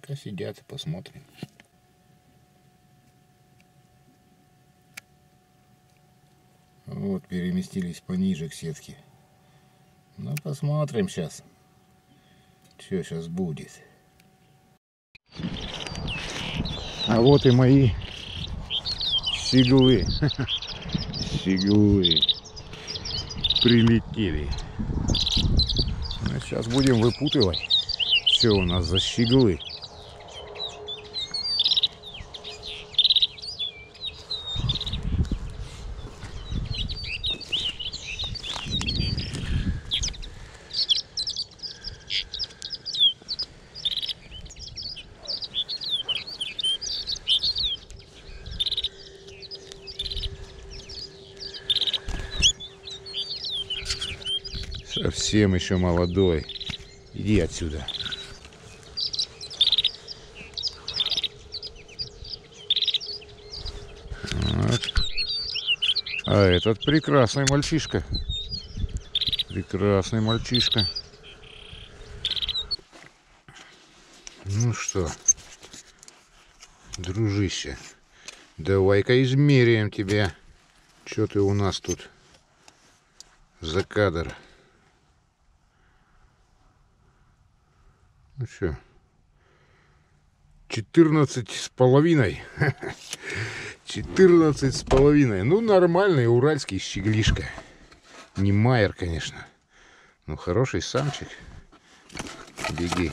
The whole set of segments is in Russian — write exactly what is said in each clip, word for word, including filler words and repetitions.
Пока сидят, посмотрим. Вот, переместились пониже к сетке. Ну, посмотрим сейчас, что сейчас будет. А вот и мои щеглы. Щеглы прилетели. Ну, сейчас будем выпутывать, что у нас за щеглы. Совсем еще молодой. Иди отсюда. Вот. А этот прекрасный мальчишка. Прекрасный мальчишка. Ну что, дружище, давай-ка измеряем тебя. Что ты у нас тут за кадр? Ну что, четырнадцать с половиной. четырнадцать с половиной. Ну, нормальный уральский щеглишка. Не майер, конечно. Ну, хороший самчик. Беги.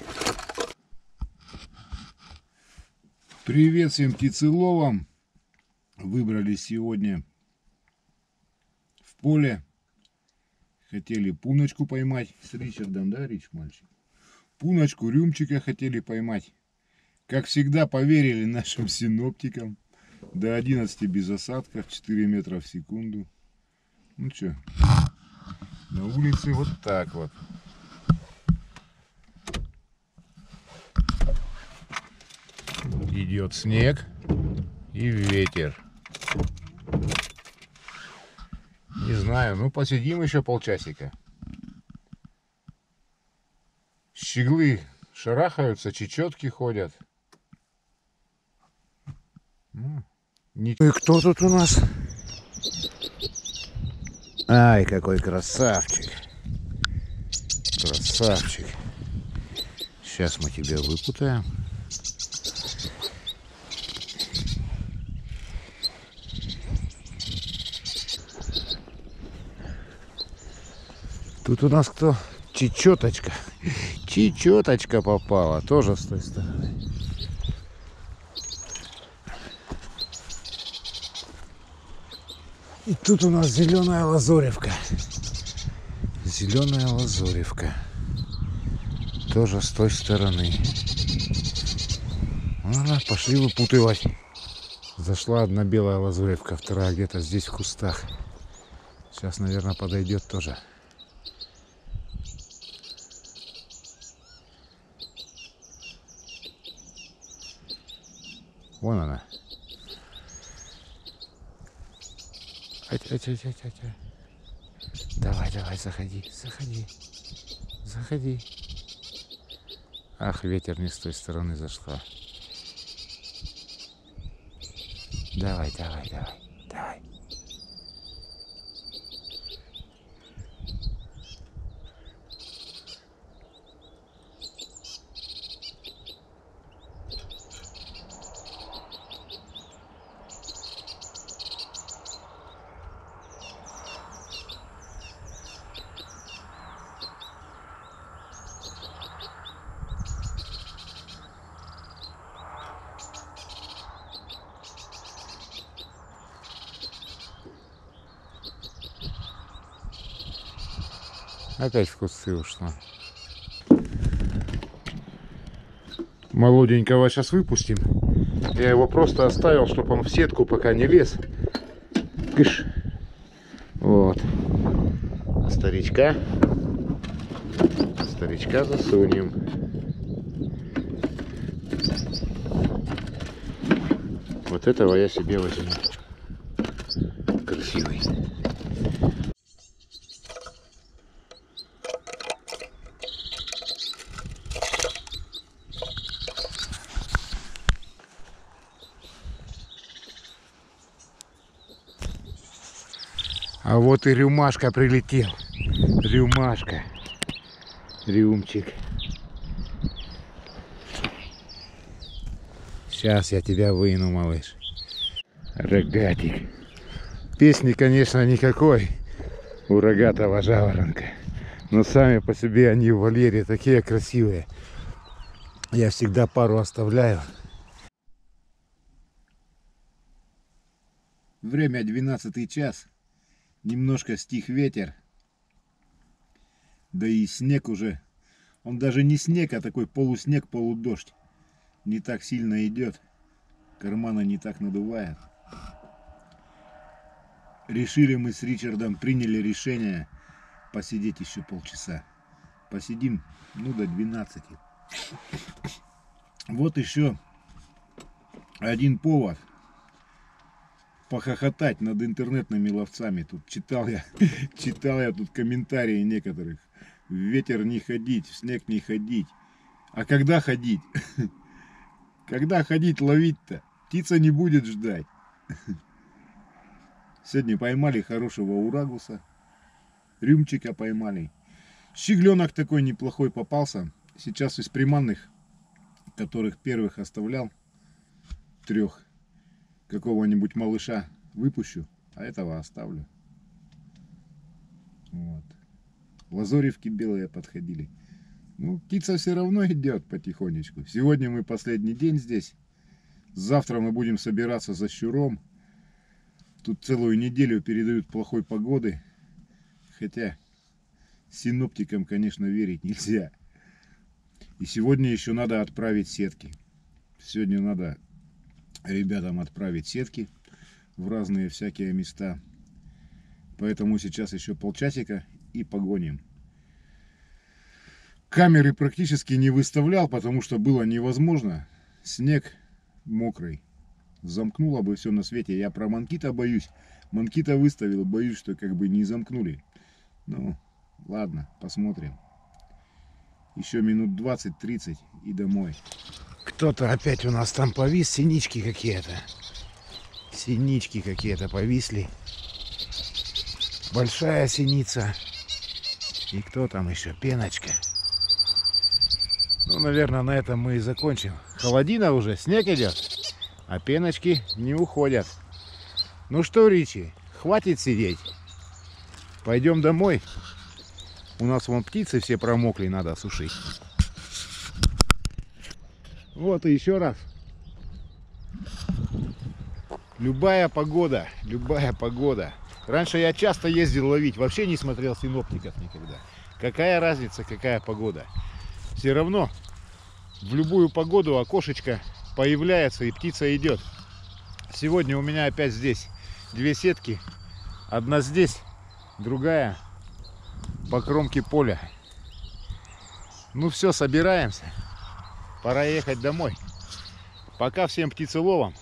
Привет всем птицеловам. Выбрались сегодня в поле. Хотели пуночку поймать с Ричардом, да, Рич, мальчик? Пуночку, рюмчика хотели поймать. Как всегда, поверили нашим синоптикам. До одиннадцати без осадков, четыре метра в секунду. Ну что, на улице вот так вот. Идет снег и ветер. Не знаю, ну посидим еще полчасика. Щеглы шарахаются, чечетки ходят. Ну, не... И кто тут у нас? Ай, какой красавчик. Красавчик. Сейчас мы тебя выпутаем. Тут у нас кто? Чечеточка. Чечеточка попала. Тоже с той стороны. И тут у нас зеленая лазоревка. Зеленая лазоревка. Тоже с той стороны. Ладно, пошли выпутывать. Зашла одна белая лазоревка, вторая где-то здесь в кустах. Сейчас, наверное, подойдет тоже. Вон она. Ать, ать, ать, ать, ать. Давай, давай, заходи, заходи. Заходи. Ах, ветер не с той стороны зашла. Давай, давай, давай, давай. Опять в кусты ушла. Молоденького сейчас выпустим. Я его просто оставил, чтобы он в сетку пока не лез. Кыш. Вот. Старичка. Старичка засунем. Вот этого я себе возьму. Красивый. А вот и рюмашка прилетел. Рюмашка. Рюмчик. Сейчас я тебя выну, малыш. Рогатик. Песни, конечно, никакой у рогатого жаворонка. Но сами по себе они в вольере такие красивые. Я всегда пару оставляю. Время двенадцатый час. Немножко стих ветер. Да и снег уже. Он даже не снег, а такой полуснег, полудождь. Не так сильно идет. Кармана не так надувает. Решили мы с Ричардом, приняли решение посидеть еще полчаса. Посидим, ну, до двенадцати. Вот еще один повод похохотать над интернетными ловцами. Тут читал я, читал я тут комментарии некоторых. В ветер не ходить, в снег не ходить. А когда ходить? Когда ходить ловить-то? Птица не будет ждать. Сегодня поймали хорошего урагуса. Рюмчика поймали. Щегленок такой неплохой попался. Сейчас из приманных, которых первых оставлял, трех, какого-нибудь малыша выпущу, а этого оставлю. Вот. Лазоревки белые подходили. Ну, птица все равно идет потихонечку. Сегодня мы последний день здесь. Завтра мы будем собираться за щуром. Тут целую неделю передают плохой погоды. Хотя синоптикам, конечно, верить нельзя. И сегодня еще надо отправить сетки. Сегодня надо ребятам отправить сетки в разные всякие места. Поэтому сейчас еще полчасика и погоним. Камеры практически не выставлял, потому что было невозможно. Снег мокрый. Замкнуло бы все на свете. Я про манкита боюсь. Манкита выставил, боюсь, что как бы не замкнули. Ну, ладно, посмотрим. Еще минут двадцать-тридцать и домой. Кто-то опять у нас там повис. Синички какие-то. Синички какие-то повисли. Большая синица. И кто там еще? Пеночка. Ну, наверное, на этом мы и закончим. Холодина уже, снег идет. А пеночки не уходят. Ну что, Ричи, хватит сидеть. Пойдем домой. У нас вон птицы все промокли, надо сушить. Вот и еще раз. Любая погода, любая погода. Раньше я часто ездил ловить, вообще не смотрел синоптиков никогда. Какая разница, какая погода? Все равно в любую погоду окошечко появляется и птица идет. Сегодня у меня опять здесь две сетки. Одна здесь, другая по кромке поля. Ну все, собираемся. Пора ехать домой. Пока всем птицеловам.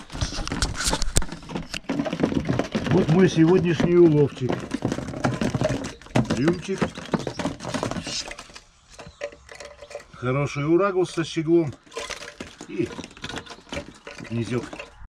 Вот мой сегодняшний уловчик. Рюмчик. Хороший урагус со щеглом. И гнезек.